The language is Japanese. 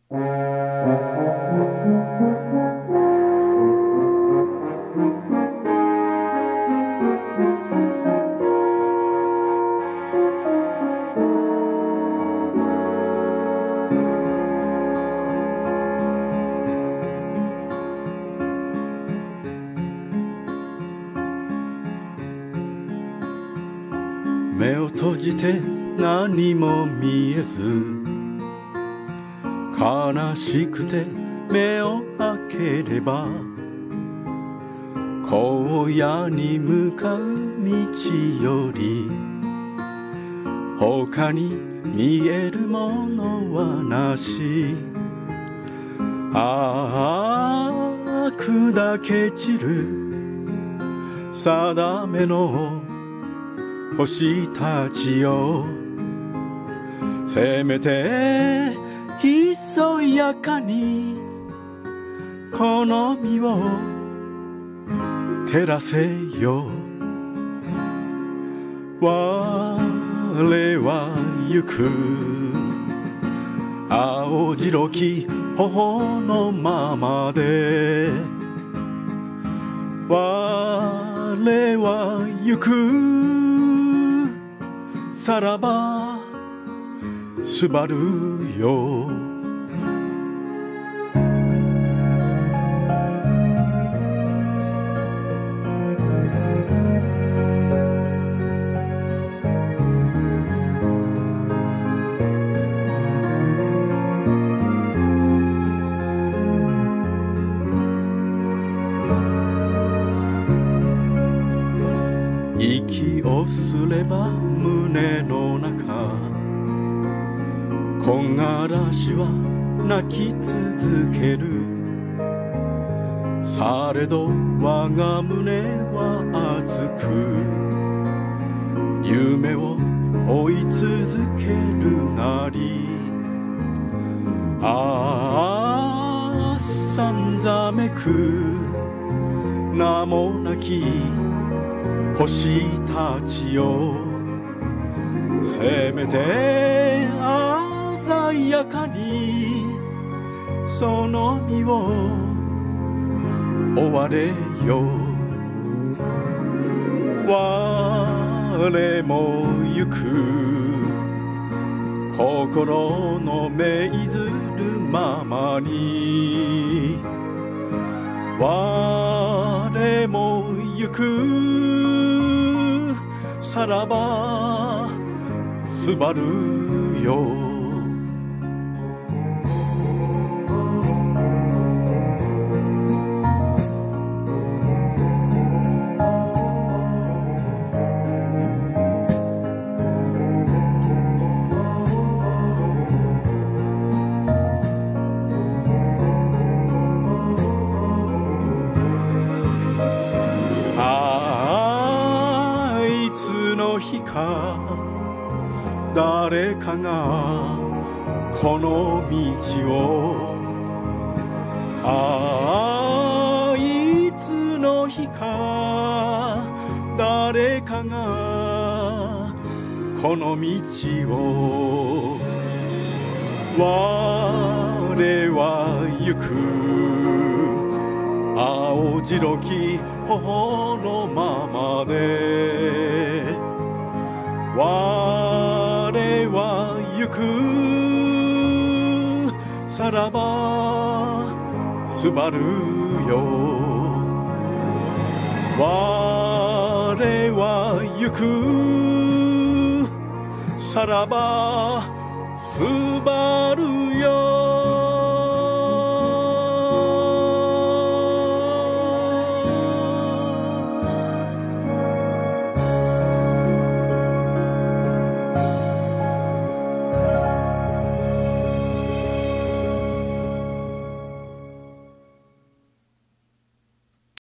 目を閉じて何も見えず、悲しくて目を開ければ、荒野に向かう道より他に見えるものはなし。ああ砕け散る定めの星たちよ、せめてひそやかにこの身を照らせよ。我は行く青白き頬のままで、我は行くさらばすばるよ。息をすれば胸の中、木枯らしは泣き続ける。されど我が胸は熱く夢を追い続けるなり。ああさんざめく名もなき星たちよ、せめて鮮やかにその身を追われよ。我も行く心の命ずるままに、我も行くさらばすばるよ。いつの日か誰かがこの道を、いつの日か誰かがこの道を、我は行く青白き頬のままで、我は行くさらばすばるよ。我は行くさらばすばるよ。